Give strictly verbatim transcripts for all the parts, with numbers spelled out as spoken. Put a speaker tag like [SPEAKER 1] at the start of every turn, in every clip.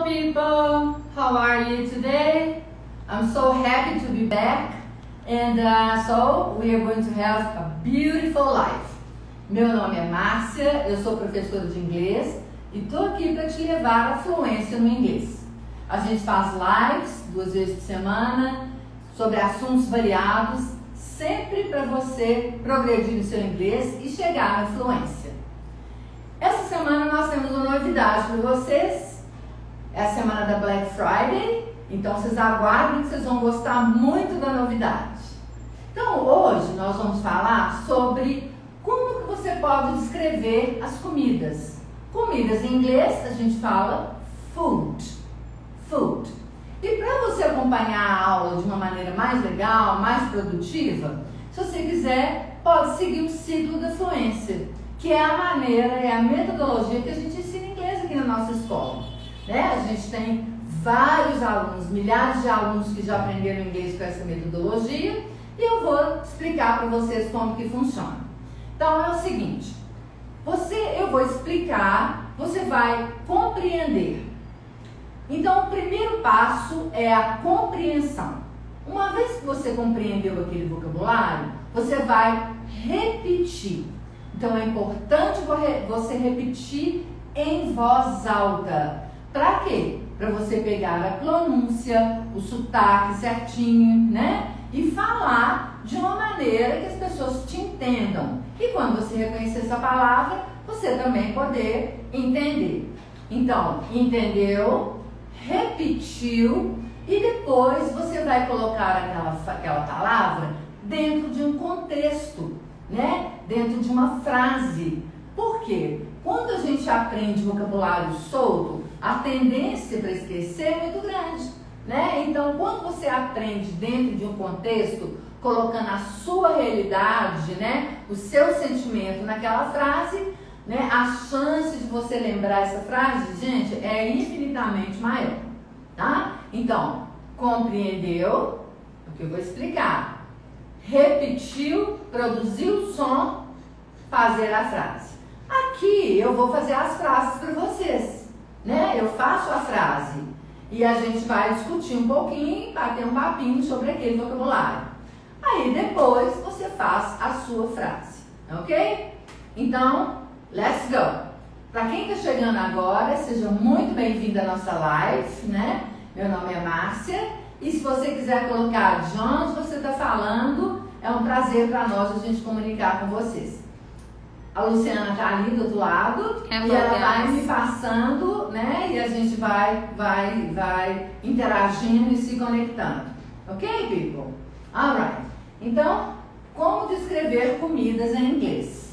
[SPEAKER 1] people, how are you today? I'm so happy to be back, and uh, so we are going to have a beautiful life. Meu nome é Márcia, eu sou professora de inglês e estou aqui para te levar à fluência no inglês. A gente faz lives duas vezes por semana sobre assuntos variados, sempre para você progredir no seu inglês e chegar na fluência. Essa semana nós temos uma novidade para vocês. É a semana da Black Friday, então vocês aguardem que vocês vão gostar muito da novidade. Então hoje nós vamos falar sobre como que você pode descrever as comidas. Comidas em inglês a gente fala food, food. E para você acompanhar a aula de uma maneira mais legal, mais produtiva, se você quiser, pode seguir o ciclo da fluência, que é a maneira, é a metodologia que a gente ensina inglês aqui na nossa escola. Né? A gente tem vários alunos, milhares de alunos que já aprenderam inglês com essa metodologia e eu vou explicar para vocês como que funciona. Então é o seguinte, você, eu vou explicar, você vai compreender. Então o primeiro passo é a compreensão. Uma vez que você compreendeu aquele vocabulário, você vai repetir. Então é importante você repetir em voz alta. Para quê? Para você pegar a pronúncia, o sotaque certinho, né? E falar de uma maneira que as pessoas te entendam. E quando você reconhecer essa palavra, você também poder entender. Então, entendeu, repetiu e depois você vai colocar aquela, aquela palavra dentro de um contexto, né? Dentro de uma frase. Por quê? Quando a gente aprende vocabulário solto, a tendência para esquecer é muito grande, né? Então, quando você aprende dentro de um contexto, colocando a sua realidade, né, o seu sentimento naquela frase, né, a chance de você lembrar essa frase, gente, é infinitamente maior, tá? Então, compreendeu? O que eu vou explicar. Repetiu, produziu o som, fazer a frase. Aqui eu vou fazer as frases para vocês, né? Eu faço a frase e a gente vai discutir um pouquinho, bater um papinho sobre aquele vocabulário. Aí depois você faz a sua frase, ok? Então, let's go! Para quem está chegando agora, seja muito bem-vindo à nossa live, né? Meu nome é Márcia e se você quiser colocar de onde você está falando, é um prazer para nós a gente comunicar com vocês. A Luciana está ali do outro lado. Hello, e ela vai me passando, né? E a gente vai, vai, vai interagindo e se conectando. Ok, people? Alright. Então, como descrever comidas em inglês?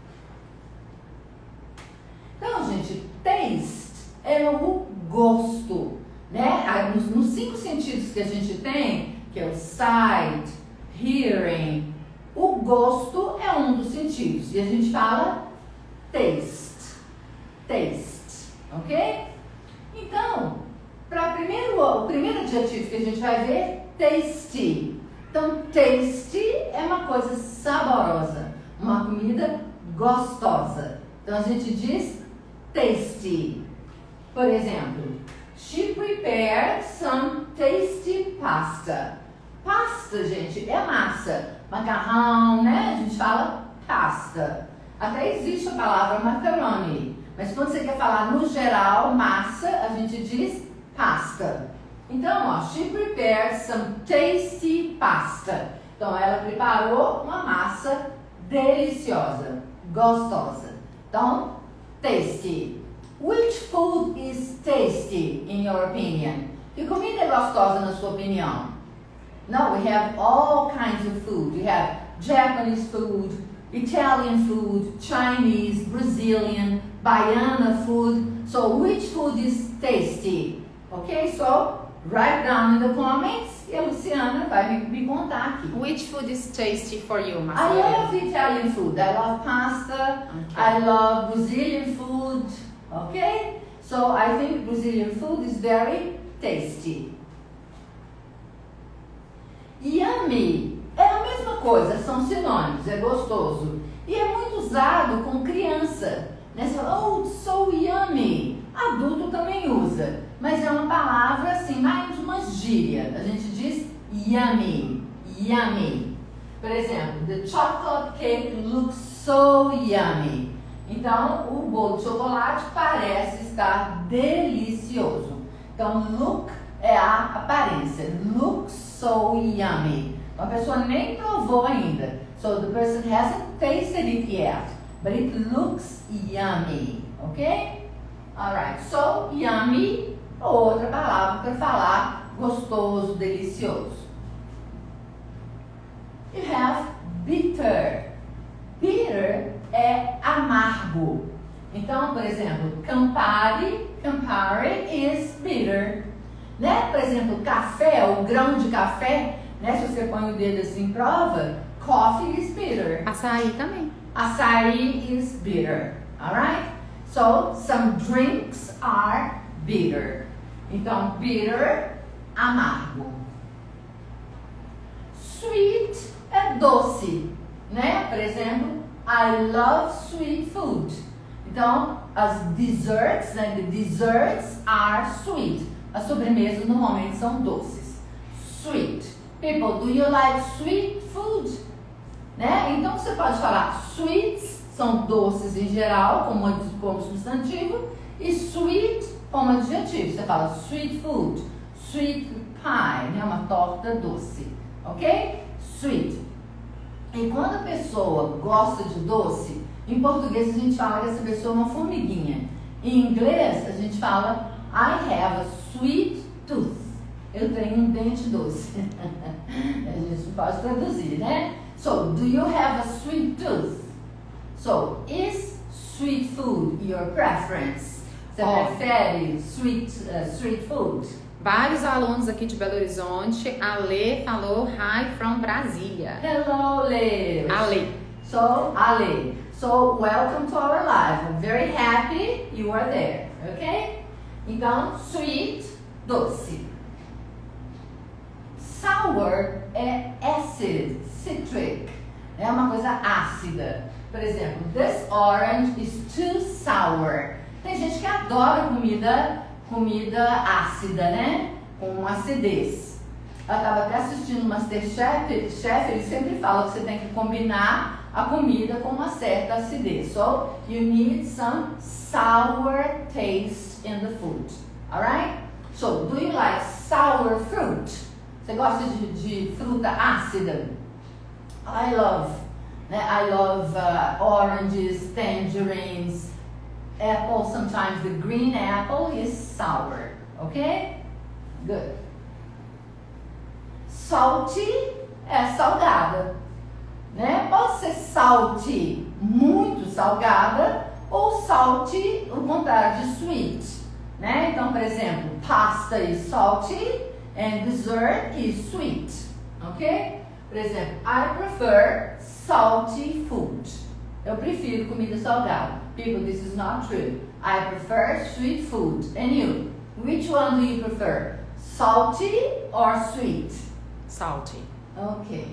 [SPEAKER 1] Então, gente, taste é o gosto, né? Nos, nos cinco sentidos que a gente tem, que é o sight, hearing, o gosto é um dos sentidos e a gente fala taste, taste, ok? Então, para primeiro, o primeiro adjetivo que a gente vai ver, tasty. Então, tasty é uma coisa saborosa, uma comida gostosa. Então, a gente diz tasty. Por exemplo, she prepared some tasty pasta. Pasta, gente, é massa. Macarrão, né? A gente fala pasta. Até existe a palavra macaroni. Mas quando você quer falar no geral, massa, a gente diz pasta. Então, ó, she prepared some tasty pasta. Então, ela preparou uma massa deliciosa, gostosa. Então, tasty. Which food is tasty, in your opinion? Que comida é gostosa, na sua opinião? No, we have all kinds of food. We have Japanese food, Italian food, Chinese, Brazilian, Baiana food. So which food is tasty? Okay, so write down in the comments e a Luciana vai me, me contar aqui.
[SPEAKER 2] Which food is tasty for you, Marcia?
[SPEAKER 1] I love Italian food. I love pasta. Okay. I love Brazilian food. Okay, so I think Brazilian food is very tasty. Yummy é a mesma coisa, são sinônimos, é gostoso. E é muito usado com criança. Né? Você fala, oh, so yummy. Adulto também usa. usa, mas é uma palavra assim, mais uma gíria. A gente diz yummy, yummy. Por exemplo, the chocolate cake looks so yummy. Então, o bolo de chocolate parece estar delicioso. Então, look é a aparência. Looks so yummy. A pessoa nem provou ainda. So, the person hasn't tasted it yet. But it looks yummy. Ok? Alright. So, yummy, outra palavra para falar gostoso, delicioso. You have bitter. Bitter é amargo. Então, por exemplo, Campari, Campari is bitter. Né? Por exemplo, café, o grão de café, né? Se você põe o dedo assim, prova, coffee is bitter.
[SPEAKER 2] Açaí também.
[SPEAKER 1] Açaí is bitter. Alright? So, some drinks are bitter. Então, bitter, amargo. Sweet é doce, né? Por exemplo, I love sweet food. Então, as desserts, né? The desserts are sweet. As sobremesas normalmente são doces. Sweet. People, do you like sweet food? Né? Então, você pode falar sweets, são doces em geral, como, como substantivo, e sweet como adjetivo. Você fala sweet food, sweet pie, né? Uma torta doce. Ok? Sweet. E quando a pessoa gosta de doce, em português a gente fala que essa pessoa é uma formiguinha. Em inglês a gente fala I have a sweet tooth. Eu tenho um dente doce. A gente não pode traduzir, né? So, do you have a sweet tooth? So, is sweet food your preference? Você
[SPEAKER 2] Oh.
[SPEAKER 1] prefere sweet, uh, sweet food?
[SPEAKER 2] Vários alunos aqui de Belo Horizonte. A Lê falou hi from Brasília.
[SPEAKER 1] Hello, Lê.
[SPEAKER 2] Ale.
[SPEAKER 1] So, Ale. So, welcome to our live. I'm very happy you are there, ok? Então, sweet, doce. Sour é acid, citric. É uma coisa ácida. Por exemplo, this orange is too sour. Tem gente que adora comida, comida ácida, né? Com acidez. Eu estava até assistindo o Masterchef, chef, ele sempre fala que você tem que combinar a comida com uma certa acidez. So, you need some sour taste in the food. Alright? So, do you like sour fruit? Você gosta de, de fruta ácida? I love. Né? I love uh, oranges, tangerines, apple. Sometimes the green apple is sour. Okay? Good. Salty é salgada. Né? Pode ser salty, muito salgada, ou salty, o contrário de sweet. Né? Então, por exemplo, pasta is salty and dessert is sweet. Ok? Por exemplo, I prefer salty food. Eu prefiro comida salgada. People, this is not true. I prefer sweet food. And you? Which one do you prefer? Salty or sweet?
[SPEAKER 2] Salty.
[SPEAKER 1] Ok.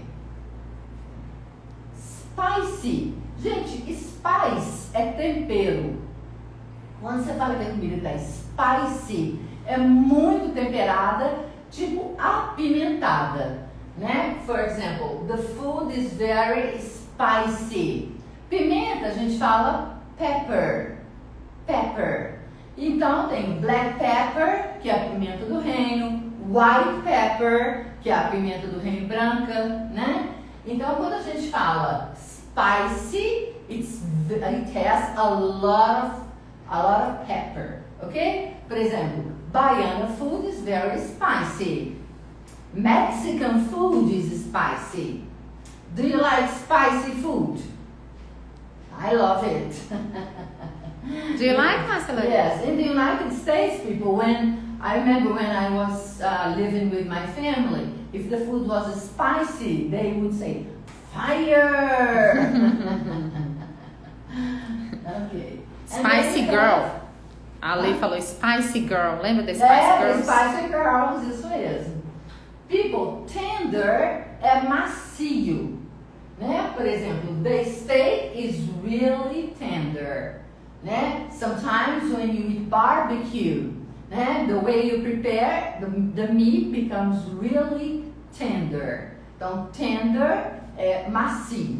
[SPEAKER 1] Spicy. Gente, spice é tempero. Quando você fala que a comida está spicy, é muito temperada, tipo apimentada, né? For example, the food is very spicy. Pimenta, a gente fala pepper. Pepper. Então tem black pepper, que é a pimenta do reino, white pepper, que é a pimenta do reino branca, né? Então quando a gente fala spicy, it's, it has a lot of, a lot of pepper, ok? Por exemplo, Baiana food is very spicy. Mexican food is spicy. Do you like spicy food? I love it.
[SPEAKER 2] Do you like, Marcela?
[SPEAKER 1] Yes, in the United States, people, when I remember when I was uh, living with my family, if the food was spicy, they would say, fire! Okay.
[SPEAKER 2] Spicy
[SPEAKER 1] And then-
[SPEAKER 2] girl. A Lei falou Spicy Girl. Lembra da Spicy
[SPEAKER 1] É,
[SPEAKER 2] Girls?
[SPEAKER 1] Spicy Girls, isso mesmo. People, tender é macio, né? Por exemplo, the steak is really tender, né? Sometimes when you eat barbecue, né? The way you prepare, the, the meat becomes really tender. Então, tender é macio.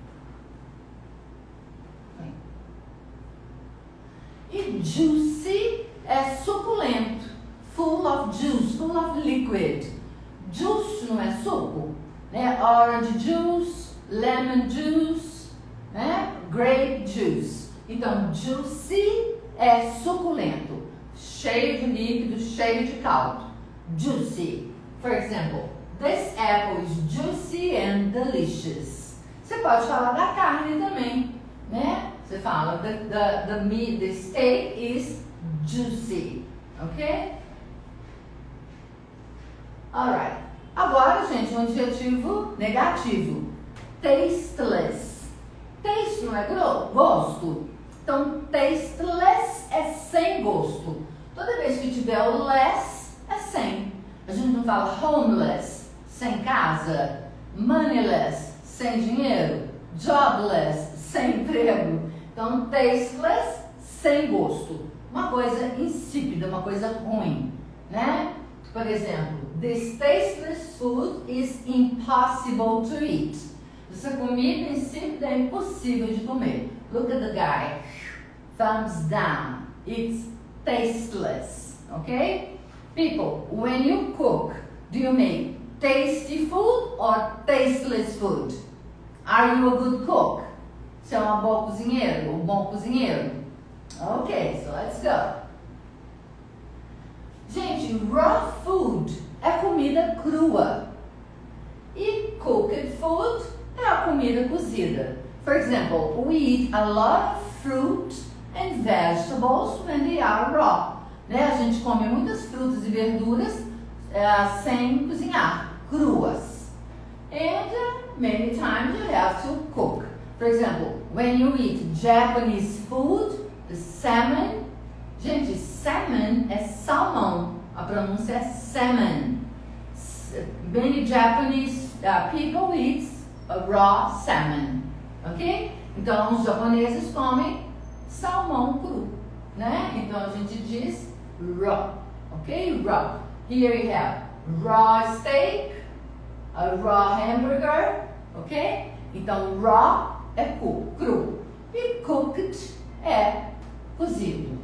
[SPEAKER 1] E juicy é suculento, full of juice, full of liquid. Juice não é suco, né? Orange juice, lemon juice, né? Grape juice. Então, juicy é suculento, cheio de líquido, cheio de caldo. Juicy. For example, this apple is juicy and delicious. Você pode falar da carne também, né? Você fala, the, the, the meat, the steak is juicy, ok? Alright. Agora, gente, um adjetivo negativo. Tasteless. Taste não é gosto. Então, tasteless é sem gosto. Toda vez que tiver o less, é sem. A gente não fala homeless, sem casa. Moneyless, sem dinheiro. Jobless, sem emprego. Então, tasteless, sem gosto. Uma coisa insípida, uma coisa ruim, né? Por exemplo, this tasteless food is impossible to eat. Essa comida insípida é impossível de comer. Look at the guy. Thumbs down. It's tasteless. Okay? People, when you cook, do you make tasty food or tasteless food? Are you a good cook? Você é uma boa cozinheira? Um bom cozinheiro? Ok, so let's go. Gente, raw food é comida crua. E cooked food é a comida cozida. For example, we eat a lot of fruit and vegetables when they are raw. Né? A gente come muitas frutas e verduras uh, sem cozinhar, cruas. And uh, many times you have to cook. For example, when you eat Japanese food, the salmon. Gente, salmon é salmão. A pronúncia é salmon. Many Japanese uh, people eat a raw salmon. Ok? Então, os japoneses comem salmão cru, né? Então, a gente diz raw. Ok? Raw. Here you have raw steak, a raw hamburger. Ok? Então, raw é cru. E cooked é cozido.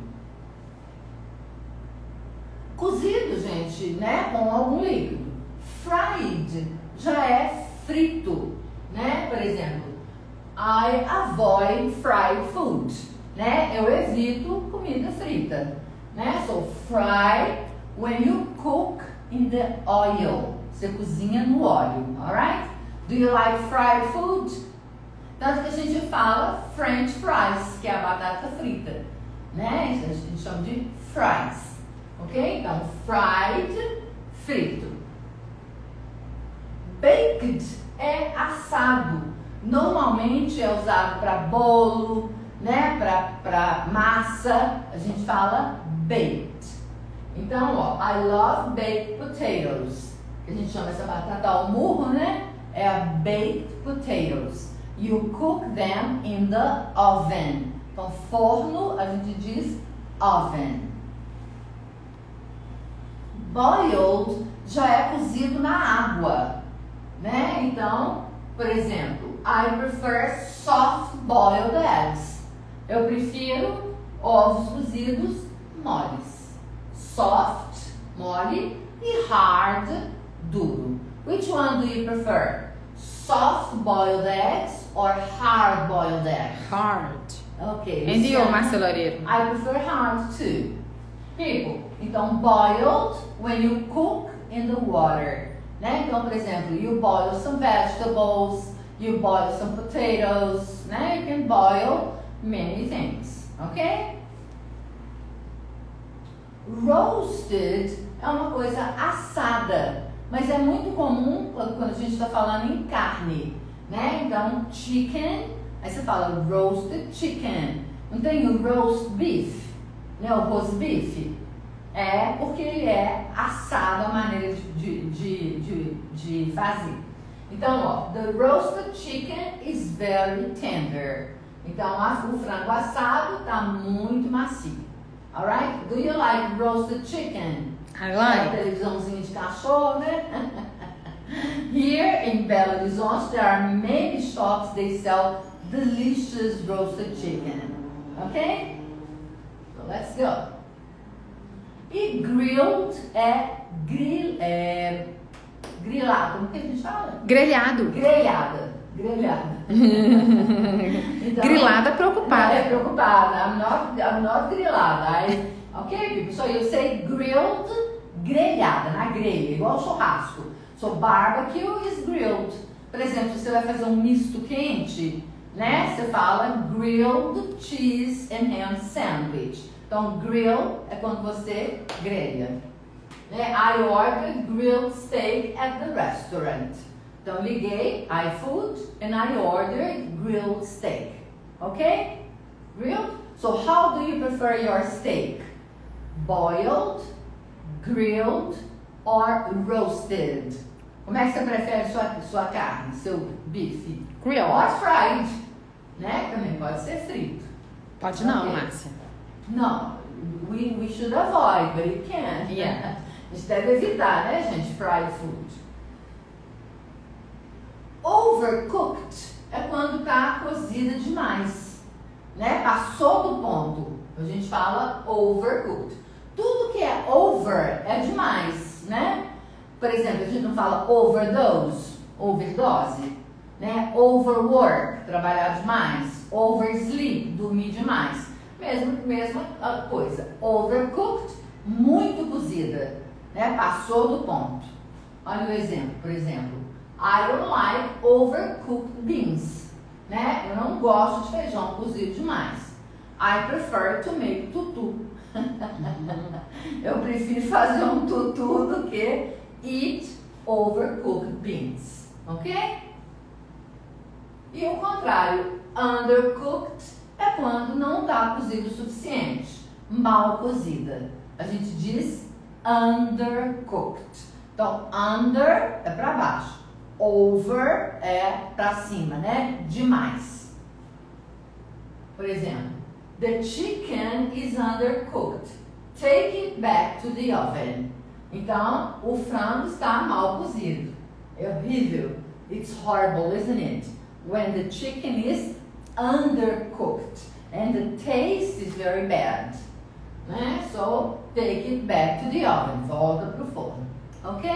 [SPEAKER 1] Cozido, gente, né? Com algum líquido. Fried já é frito, né? Por exemplo, I avoid fried food, né? Eu evito comida frita, né? So, fry when you cook in the oil. Você cozinha no óleo, alright? Do you like fried food? Tanto que a gente fala French fries, que é a batata frita, né? A gente chama de fries. Ok? Então, fried, frito. Baked é assado. Normalmente é usado para bolo, né? Para massa. A gente fala baked. Então, ó, I love baked potatoes. Que a gente chama essa batata ao murro, né? É a baked potatoes. You cook them in the oven. Então, forno, a gente diz oven. Boiled já é cozido na água, né? Então, por exemplo, I prefer soft boiled eggs. Eu prefiro ovos cozidos moles. Soft, mole, e hard, duro. Which one do you prefer? Soft boiled eggs or hard boiled eggs?
[SPEAKER 2] Hard.
[SPEAKER 1] Okay.
[SPEAKER 2] And you, Marcelo Areiro?
[SPEAKER 1] I prefer hard too. People, então boiled when you cook in the water, né? Então, por exemplo, you boil some vegetables, you boil some potatoes, né? You can boil many things, ok? Roasted é uma coisa assada, mas é muito comum quando a gente está falando em carne, né? Então, chicken, aí você fala roasted chicken. Não tem o roast beef, né? O roast beef. É porque ele é assado, a maneira de, de, de, de fazer. Então, ó, the roasted chicken is very tender. Então, a, o frango assado está muito macio. Alright? Do you like roasted chicken?
[SPEAKER 2] I
[SPEAKER 1] É
[SPEAKER 2] like.
[SPEAKER 1] televisãozinha de cachorro, né? Here in Belo Horizonte, there are many shops that sell delicious roasted chicken. Okay? So let's go. E grilled é, grill, é grilado. Como que a gente fala?
[SPEAKER 2] Grelhado.
[SPEAKER 1] Grelhada. Grelhada. Então,
[SPEAKER 2] Grilada preocupada.
[SPEAKER 1] É preocupada. I'm not, I'm not grilada. I, okay, people? So you say grilled, grelhada, na grelha, igual churrasco. So barbecue is grilled. Por exemplo, se você vai fazer um misto quente, né? Você fala grilled cheese and ham sandwich. Então, grill é quando você grelha. Né? I ordered grilled steak at the restaurant. Então, liguei iFood and I ordered grilled steak. Ok? Grilled? So, how do you prefer your steak? Boiled, grilled or roasted? Como é que você prefere sua, sua carne, seu bife?
[SPEAKER 2] Grilled.
[SPEAKER 1] Or fried, né? Também pode ser frito.
[SPEAKER 2] Pode não,
[SPEAKER 1] Ok.
[SPEAKER 2] Márcia.
[SPEAKER 1] Não, we, we should avoid, but you can.
[SPEAKER 2] Yeah.
[SPEAKER 1] A gente deve evitar, né, gente? Fried food. Overcooked é quando tá cozida demais, né? Passou do ponto. A gente fala overcooked. Tudo que é over é demais, né? Por exemplo, a gente não fala overdose, overdose, né? Overwork, trabalhar demais. Oversleep, dormir demais. Mesmo, mesma coisa. Overcooked, muito cozida, né? Passou do ponto. Olha o exemplo, por exemplo. I don't like overcooked beans, né? Eu não gosto de feijão cozido demais. I prefer to make tutu. Eu prefiro fazer um tutu do que eat overcooked beans, ok? E o contrário, undercooked é quando não está cozido o suficiente, mal cozida. A gente diz undercooked. Então, under é para baixo, over é para cima, né? Demais. Por exemplo, the chicken is undercooked. Take it back to the oven. Então, o frango está mal cozido. É horrível. It's horrible, isn't it? When the chicken is undercooked and the taste is very bad. Né? So, take it back to the oven. Volta para o forno. Ok?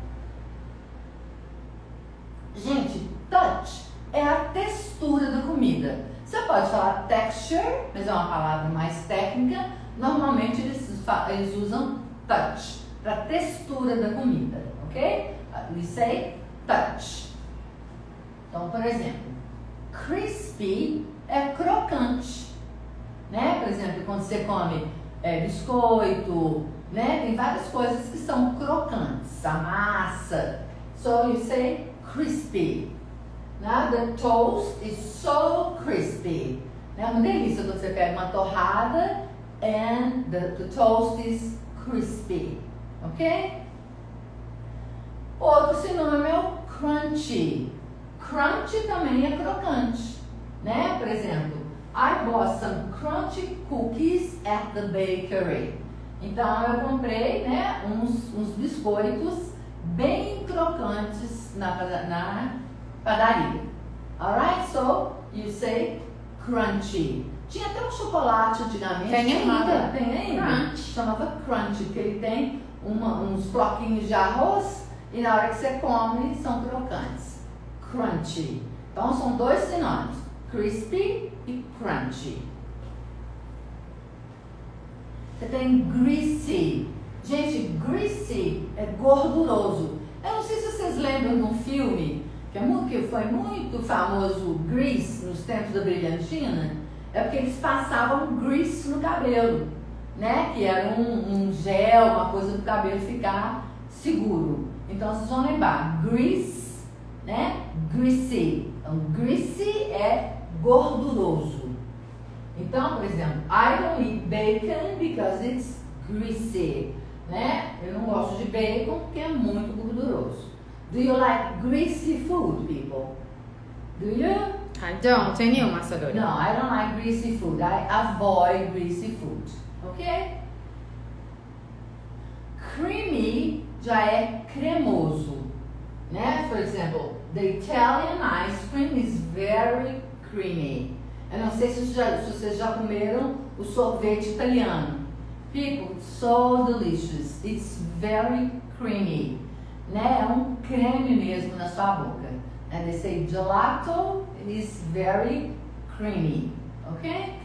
[SPEAKER 1] Gente, touch é a textura da comida. Você pode falar texture, mas é uma palavra mais técnica. Normalmente eles, eles usam touch para textura da comida, ok? We say touch. Então, por exemplo, crispy é crocante, né? Por exemplo, quando você come é, biscoito, né? Tem várias coisas que são crocantes, a massa. So you say crispy. Now the toast is so crispy. É uma delícia quando você pega uma torrada and the, the toast is crispy. Ok? Outro sinônimo é o crunchy. Crunchy também é crocante, né? Por exemplo, I bought some crunchy cookies at the bakery. Então eu comprei, né, uns, uns biscoitos bem crocantes na, na padaria. Alright, so you say crunchy. Tinha até um chocolate antigamente.
[SPEAKER 2] Tem
[SPEAKER 1] chamava,
[SPEAKER 2] ainda.
[SPEAKER 1] Tem ainda.
[SPEAKER 2] Crunch.
[SPEAKER 1] Chamava crunchy, porque ele tem uma, uns floquinhos de arroz e na hora que você come são crocantes. Crunchy. Então são dois sinônimos, crispy e crunchy. Você tem greasy. Gente, greasy é gorduroso. Eu não sei se vocês lembram de um filme que, é muito, que foi muito famoso, Grease, nos tempos da Brilhantina. É porque eles passavam grease no cabelo, né? Que era um, um gel, uma coisa para o cabelo ficar seguro. Então vocês vão lembrar, grease, né? Greasy. Então, greasy é gorduroso. Então, por exemplo, I don't eat bacon because it's greasy, né? Eu não gosto de bacon porque é muito gorduroso. Do you like greasy food, people? Do you?
[SPEAKER 2] I don't. And you, Marcelona?
[SPEAKER 1] No, I don't like greasy food. I avoid greasy food. ok? Creamy já é cremoso, né? For example, the Italian ice cream is very creamy. Eu não sei se vocês já, se vocês já comeram o sorvete italiano. People, it's so delicious. It's very creamy. Né? É um creme mesmo na sua boca. And they say gelato is very creamy. Ok?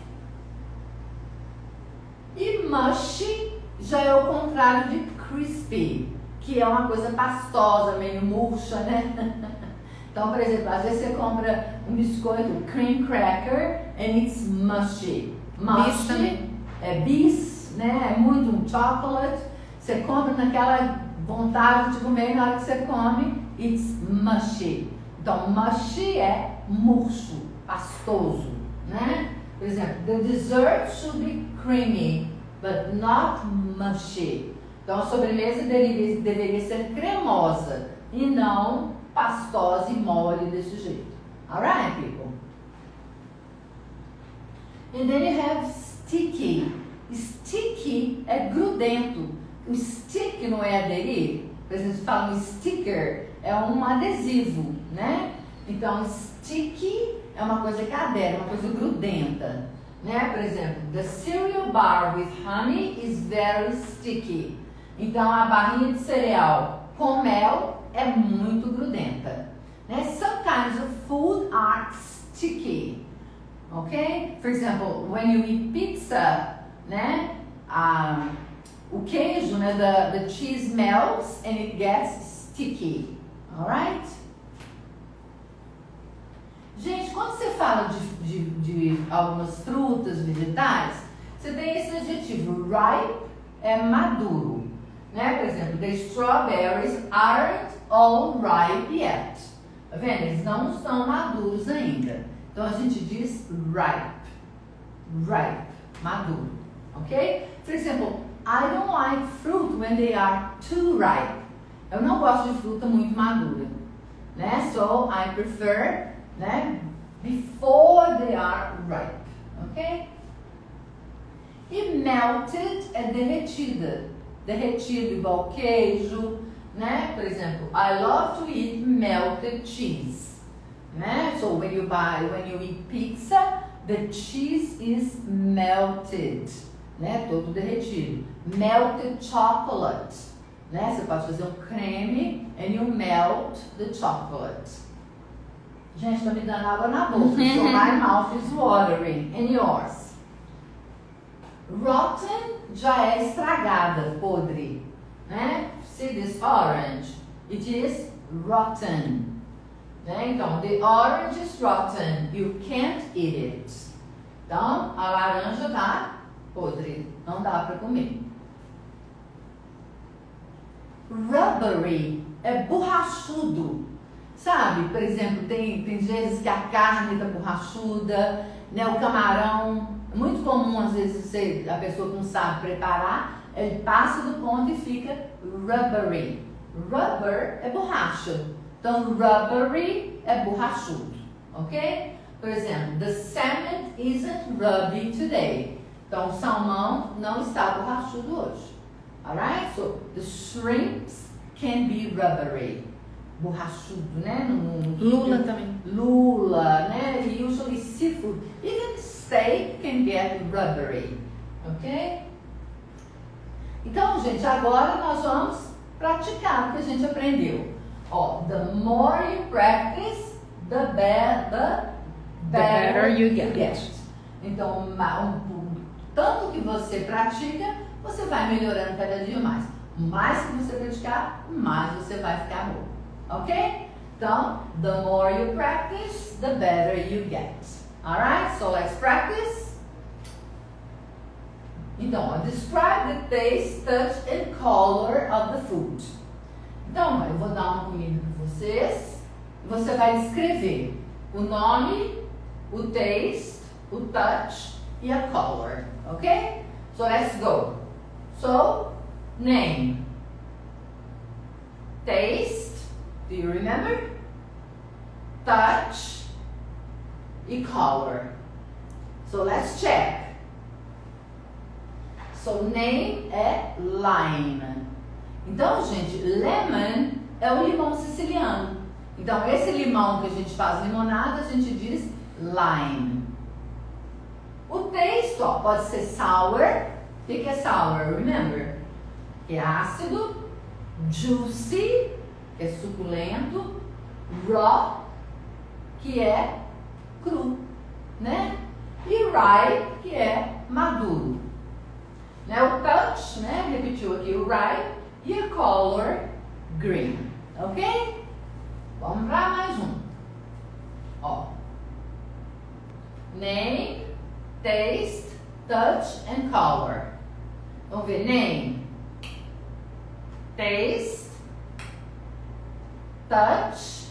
[SPEAKER 1] E mushy já é o contrário de crispy, que é uma coisa pastosa, meio murcha, né? Então, por exemplo, às vezes você compra um biscoito cream cracker and it's mushy. Mushy é bis, né? É muito um chocolate. Você compra naquela vontade de comer, na hora que você come, it's mushy. Então, mushy é murcho, pastoso, né? Por exemplo, the dessert should be creamy, but not mushy. Então, a sobremesa deveria, deveria ser cremosa e não pastosa e mole desse jeito. Alright, people? And then you have sticky. Sticky é grudento. O stick não é aderir. Por exemplo, se fala um sticker, é um adesivo, né? Então, sticky é uma coisa que adere, uma coisa grudenta, né? Por exemplo, the cereal bar with honey is very sticky. Então, a barrinha de cereal com mel é muito grudenta, né? Some kinds of food are sticky, ok? For example, when you eat pizza, né? Ah, o queijo, né? The, the cheese melts and it gets sticky, alright? Gente, quando você fala de, de, de algumas frutas, vegetais, você tem esse adjetivo, ripe é maduro, né? Por exemplo, the strawberries aren't all ripe yet. Tá vendo? Eles não estão maduros ainda. Então a gente diz ripe, ripe, maduro, ok? For example, I don't like fruit when they are too ripe. Eu não gosto de fruta muito madura, né? So I prefer, né? Before they are ripe, ok? E melted é derretida, derretido igual queijo, né? Por exemplo, I love to eat melted cheese, né? So when you buy, when you eat pizza, the cheese is melted, né? Todo derretido. Melted chocolate, né? Você pode fazer um creme and you melt the chocolate. Gente, tá me dando água na boca. So my mouth is watering. And yours? Rotten já é estragada, podre, né? See this orange? It is rotten. Né? Então, the orange is rotten. You can't eat it. Então, a laranja tá podre. Não dá para comer. Rubbery é borrachudo. Sabe, por exemplo, tem, tem vezes que a carne tá borrachuda, né? O camarão, é muito comum às vezes você, a pessoa que não sabe preparar, ele passa do ponto e fica rubbery. Rubber é borracha, então rubbery é borrachudo, ok? Por exemplo, the salmon isn't rubby today. Então o salmão não está borrachudo hoje. Alright? So the shrimps can be rubbery. Borrachudo, né? No, no,
[SPEAKER 2] Lula também.
[SPEAKER 1] Lula, né? Usually seafood. Even steak can get rubbery. Ok? Então, gente, agora nós vamos praticar o que a gente aprendeu. Ó, the more you practice, the, be the, better, the better you get. get. Então, um, um, tanto que você pratica, você vai melhorando cada dia mais. Mais que você praticar, mais você vai ficar bom. Ok? Então, the more you practice, the better you get. Alright? So let's practice. Então, describe the taste, touch and color of the food. Então, eu vou dar uma comida para vocês. Você vai descrever o nome, o taste, o touch e a color. Ok? So let's go. So, name. Taste. Do you remember? Touch e color. So let's check. So, name é lime. Então, gente, lemon é o limão siciliano. Então, esse limão que a gente faz limonada, a gente diz lime. O taste, ó, pode ser sour. O que é sour? Remember? Que é ácido. Juicy, que é suculento. Raw, que é cru, né? E ripe, que é maduro. Né? O touch, né? Repetiu aqui o ripe. E a color, green. Ok? Vamos para mais um. Ó. Name, taste, touch and color. Vamos ver. Name, taste, touch,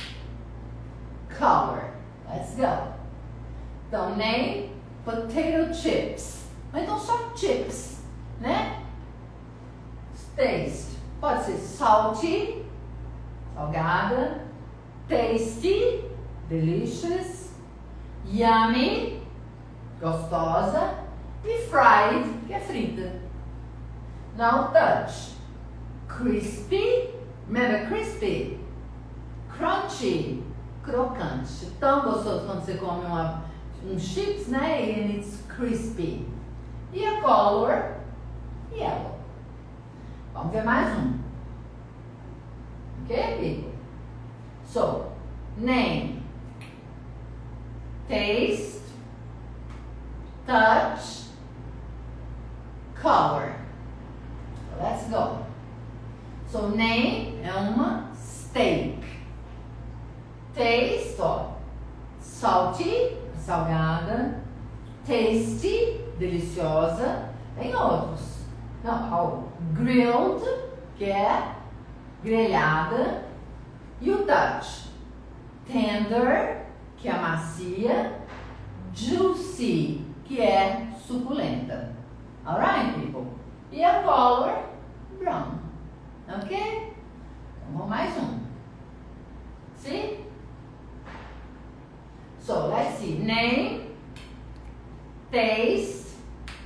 [SPEAKER 1] color. Let's go. Então, name, potato chips. Ou então só chips, né? Taste, pode ser salty, salgada, tasty, delicious, yummy, gostosa, e fried, que é frita. Now touch, crispy, remember crispy, crunchy, crocante. Tão gostoso quando você come uma, um chips, né? And it's crispy. E a color, yellow. Vamos ver mais um. Ok, people? So, name, taste, touch, color. So, let's go. So, name é uma steak. Taste, ó, salty, salgada. Tasty, deliciosa. Tem outros. Não, ó, grilled, que é grelhada. E o touch, tender, que é macia. Juicy, que é suculenta. Alright, people? E a color, brown. Ok? Então, vamos mais um. See? So, let's see. Name, taste,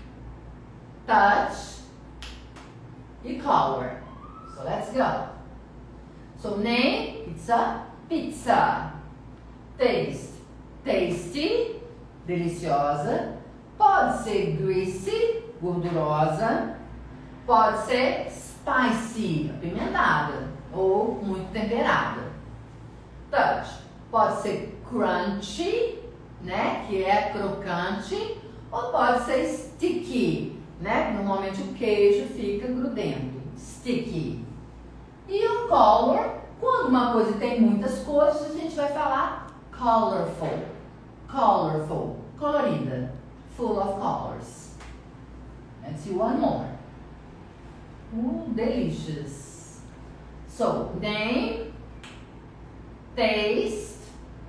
[SPEAKER 1] touch, e color. So let's go. So name, it's a pizza. Taste, tasty, deliciosa. Pode ser greasy, gordurosa. Pode ser spicy, apimentada ou muito temperada. Touch, pode ser crunchy, né, que é crocante, ou pode ser sticky, né? Normalmente o queijo fica grudento. Sticky. E o color, quando uma coisa tem muitas cores, a gente vai falar colorful. Colorful. Colorida. Full of colors. Let's see one more. Ooh, delicious. So, name, taste,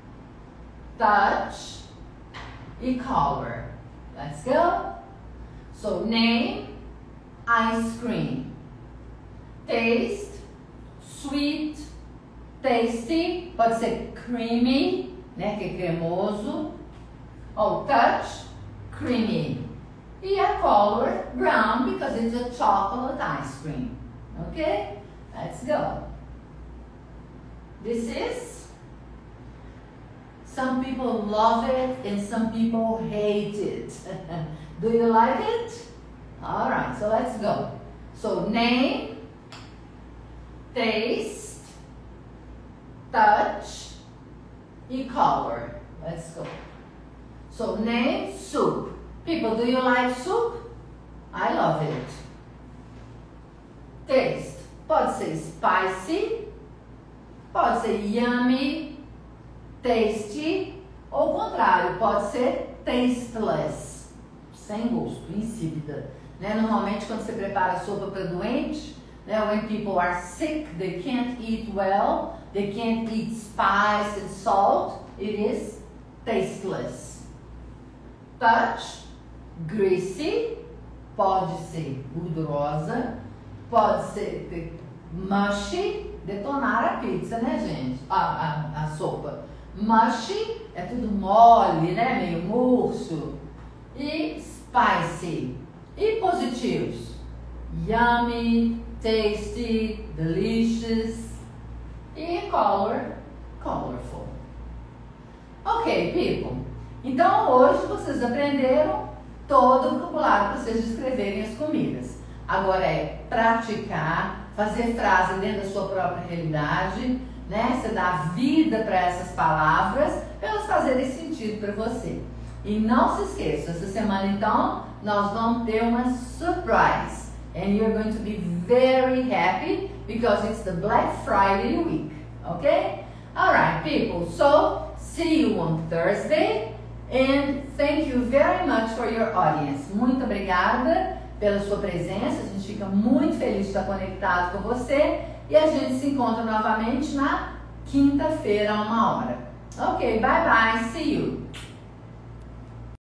[SPEAKER 1] touch, e color. Let's go. So, name, ice cream. Taste, sweet, tasty, pode ser creamy, né, que é cremoso. Ou touch, creamy. E a color, brown, because it's a chocolate ice cream. Okay? Let's go. This is, some people love it and some people hate it. Do you like it? All right, so let's go. So, name, taste, touch, e color. Let's go. So, name, soup. People, do you like soup? I love it. Taste. Pode ser spicy, pode ser yummy, tasty, ou o contrário, pode ser tasteless, sem gosto, insípida. Né? Normalmente, quando você prepara sopa para doente, né, when people are sick, they can't eat well, they can't eat spice and salt, it is tasteless. Touch, greasy, pode ser gordurosa, pode ser mushy, detonar a pizza, né, gente? A, a, a sopa. Mushy é tudo mole, né, meio murcho. E spicy. E positivos? Yummy, tasty, delicious. E color, colorful. Ok, people. Então hoje vocês aprenderam todo o vocabulário para vocês descreverem as comidas. Agora é praticar, fazer frase dentro da sua própria realidade, né? Você dá vida para essas palavras, para elas fazerem sentido para você. E não se esqueça, essa semana então nós vamos ter uma surprise. And you're going to be very happy because it's the Black Friday week. Okay? Alright, people. So, see you on Thursday. And thank you very much for your audience. Muito obrigada pela sua presença. A gente fica muito feliz de estar conectado com você. E a gente se encontra novamente na quinta-feira, a uma hora. Ok, bye bye. See you.